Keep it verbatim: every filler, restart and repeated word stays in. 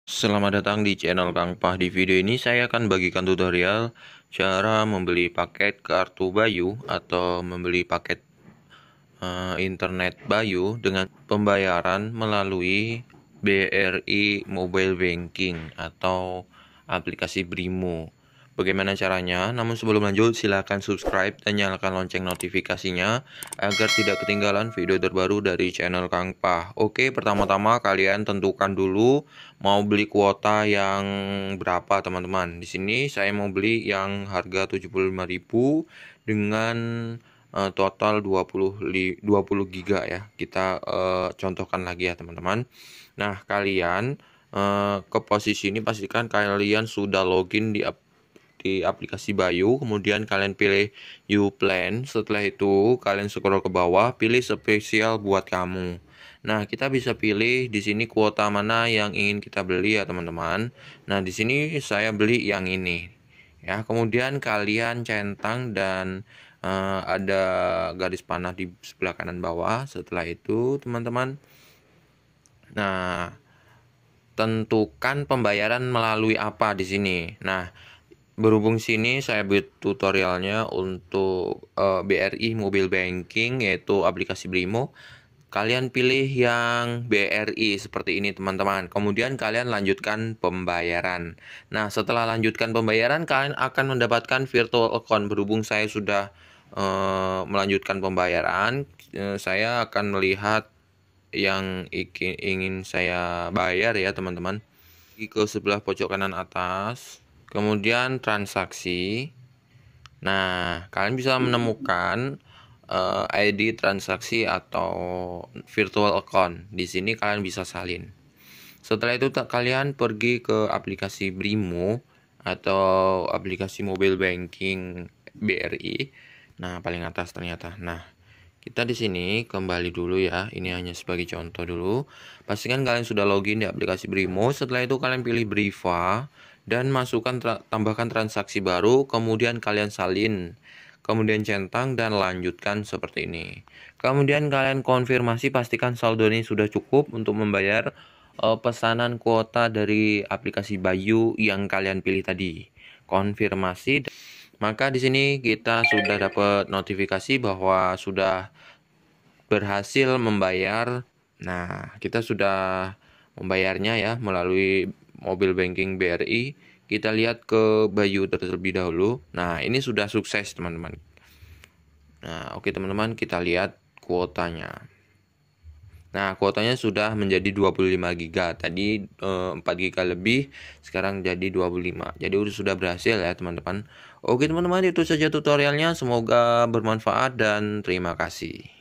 Selamat datang di channel Kang Pah. Di video ini saya akan bagikan tutorial cara membeli paket kartu Bayu atau membeli paket uh, internet Bayu dengan pembayaran melalui B R I Mobile Banking atau aplikasi Brimo. Bagaimana caranya? Namun sebelum lanjut, silahkan subscribe dan nyalakan lonceng notifikasinya agar tidak ketinggalan video terbaru dari channel Kang Pah. Oke, pertama-tama kalian tentukan dulu mau beli kuota yang berapa, teman-teman. Di sini saya mau beli yang harga tujuh puluh lima ribu dengan uh, total dua puluh giga ya. Kita uh, contohkan lagi ya, teman-teman. Nah, kalian uh, ke posisi ini pastikan kalian sudah login di di aplikasi Bayu, kemudian kalian pilih You Plan. Setelah itu kalian scroll ke bawah, pilih spesial buat kamu. Nah, kita bisa pilih di sini kuota mana yang ingin kita beli ya, teman-teman. Nah, di sini saya beli yang ini. Ya, kemudian kalian centang dan uh, ada garis panah di sebelah kanan bawah. Setelah itu, teman-teman, nah, tentukan pembayaran melalui apa di sini. Nah, berhubung sini saya buat tutorialnya untuk uh, B R I Mobile Banking, yaitu aplikasi Brimo. Kalian pilih yang B R I seperti ini, teman-teman. Kemudian kalian lanjutkan pembayaran. Nah, setelah lanjutkan pembayaran, kalian akan mendapatkan virtual account. Berhubung saya sudah uh, melanjutkan pembayaran, uh, saya akan melihat yang ingin saya bayar ya, teman-teman. Ke sebelah pojok kanan atas, kemudian transaksi. Nah, kalian bisa menemukan uh, I D transaksi atau virtual account. Di sini kalian bisa salin. Setelah itu kalian pergi ke aplikasi Brimo atau aplikasi mobile banking B R I. Nah, paling atas ternyata. Nah, kita di sini kembali dulu ya. Ini hanya sebagai contoh dulu. Pastikan kalian sudah login di aplikasi Brimo. Setelah itu kalian pilih Briva dan masukkan tra tambahkan transaksi baru, kemudian kalian salin, kemudian centang dan lanjutkan seperti ini. Kemudian kalian konfirmasi, pastikan saldo ini sudah cukup untuk membayar uh, pesanan kuota dari aplikasi Bayu yang kalian pilih tadi. Konfirmasi. Maka di sini kita sudah dapat notifikasi bahwa sudah berhasil membayar. Nah, kita sudah membayarnya ya melalui mobile banking B R I. Kita lihat ke Bayu terlebih dahulu. Nah, ini sudah sukses, teman-teman. Nah, oke teman-teman, kita lihat kuotanya. Nah, kuotanya sudah menjadi dua puluh lima giga. Tadi eh, empat giga lebih, sekarang jadi dua puluh lima. Jadi sudah berhasil ya, teman-teman. Oke, teman-teman, itu saja tutorialnya. Semoga bermanfaat dan terima kasih.